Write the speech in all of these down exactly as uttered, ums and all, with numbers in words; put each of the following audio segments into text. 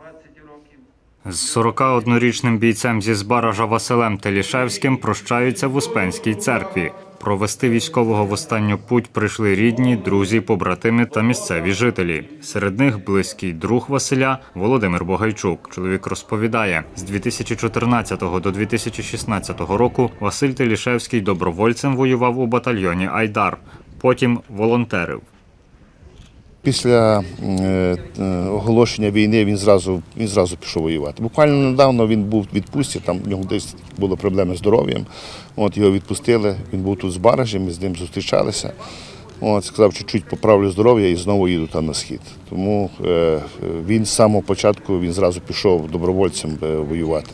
З сорокаоднорічним бійцем зі Збаража Василем Телішевським прощаються в Успенській церкві. Провести військового в останню путь прийшли рідні, друзі, побратими та місцеві жителі. Серед них близький друг Василя Володимир Богайчук. Чоловік розповідає, з дві тисячі чотирнадцятого до дві тисячі шістнадцятого року Василь Телішевський добровольцем воював у батальйоні «Айдар», потім волонтерив. Після е, оголошення війни він зразу, він зразу пішов воювати. Буквально недавно він був в відпустці, там у нього десь були проблеми з здоров'ям. От його відпустили, він був тут з Збаражі, ми з ним зустрічалися. От, сказав, чуть-чуть поправлю здоров'я і знову їду там на схід. Тому е, він з самого початку він зразу пішов добровольцем е, воювати.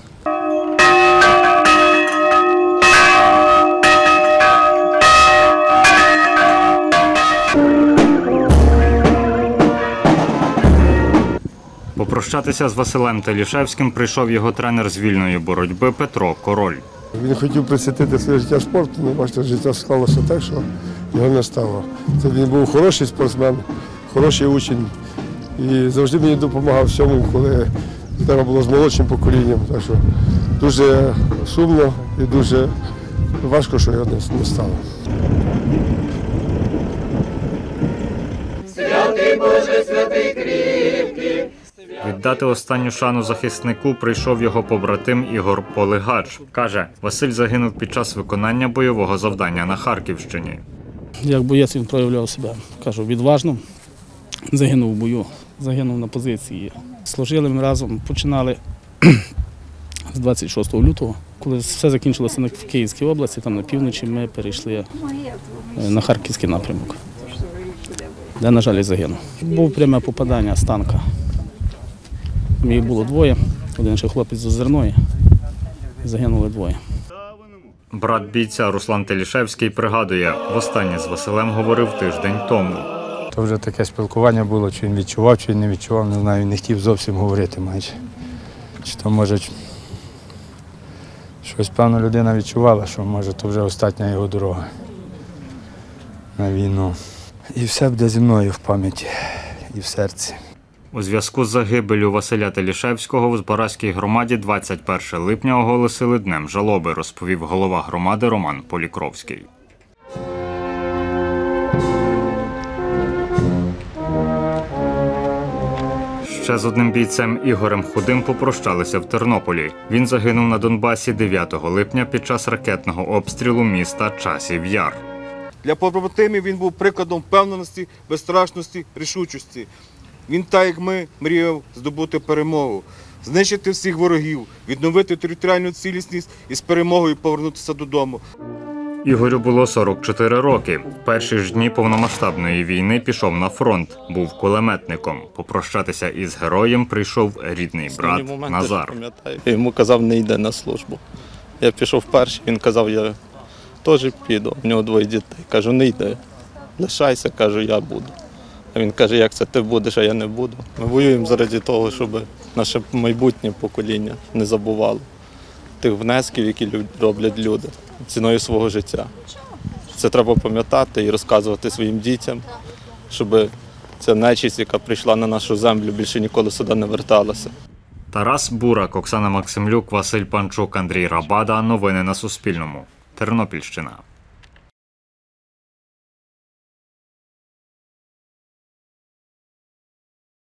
Попрощатися з Василем Телішевським прийшов його тренер з вільної боротьби Петро Король. Він хотів присвятити своє життя спорту, але бачите, життя склалося так, що його не стало. Це він був хороший спортсмен, хороший учень і завжди мені допомагав всьому, коли треба було з молодшим поколінням. Так що дуже сумно і дуже важко, що його не стало. Святий Боже, святий кріпкий. Віддати останню шану захиснику прийшов його побратим Ігор Полигач. Каже, Василь загинув під час виконання бойового завдання на Харківщині. Як боєць він проявляв себе, кажу, відважно. Загинув у бою, загинув на позиції. Служили ми разом, починали з двадцять шостого лютого. Коли все закінчилося в Київській області, там на півночі, ми перейшли на Харківський напрямок, де, на жаль, і загинув. Був пряме попадання з танка. Їх було двоє, один ще хлопець з Озерної, загинули двоє. Брат бійця Руслан Телішевський пригадує, востаннє з Василем говорив тиждень тому. То вже таке спілкування було, чи він відчував, чи він не відчував, не знаю, він не хотів зовсім говорити майже. Чи то, може, щось, певно, людина відчувала, що, може, то вже остання його дорога на війну. І все буде зі мною в пам'яті і в серці. У зв'язку з загибеллю Василя Телішевського в Збаразькій громаді двадцять першого липня оголосили днем жалоби, розповів голова громади Роман Полікровський. Ще з одним бійцем Ігорем Худим попрощалися в Тернополі. Він загинув на Донбасі дев'ятого липня під час ракетного обстрілу міста Часів Яр. Для побратимів він був прикладом впевненості, безстрашності, рішучості. Він, так як ми, мріяв здобути перемогу, знищити всіх ворогів, відновити територіальну цілісність і з перемогою повернутися додому. Ігорю було сорок чотири роки. В перші ж дні повномасштабної війни пішов на фронт, був кулеметником. Попрощатися із героєм прийшов рідний брат Назар. Я йому казав, не йде на службу. Я пішов перший, він казав, я теж піду, у нього двоє дітей. Кажу, не йди, лишайся, кажу, я буду. А він каже, як це ти будеш, а я не буду. Ми воюємо заради того, щоб наше майбутнє покоління не забувало тих внесків, які роблять люди ціною свого життя. Це треба пам'ятати і розказувати своїм дітям, щоб ця нечисть, яка прийшла на нашу землю, більше ніколи сюди не верталася. Тарас Бурак, Оксана Максимлюк, Василь Панчук, Андрій Рабада. Новини на Суспільному. Тернопільщина.